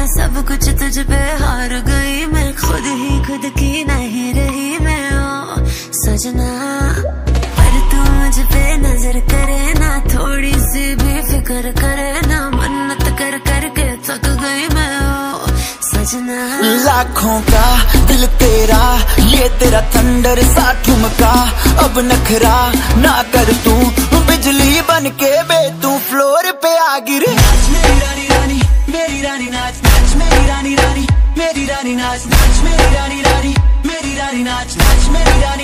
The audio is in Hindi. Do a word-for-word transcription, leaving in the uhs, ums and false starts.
सब कुछ तुझ पे हार गई मैं, खुद ही खुद की नहीं रही मैं ओ सजना। पर तू मुझ पे नजर करे ना, थोड़ी सी भी फिक्र करे ना, मन्नत कर करके थक गई मैं ओ सजना। लाखों का दिल तेरा, ये तेरा थंडर सा ठुमका, अब नखरा ना कर तू, बिजली बन के बे तू फ्लोर पे आ गिर। नाच मेरी रानी रानी मेरी रानी नाच, नाच मेरी रानी रानी मेरी रानी नाच, नाच मेरी रानी रानी मेरी रानी नाच, नाच मेरी रानी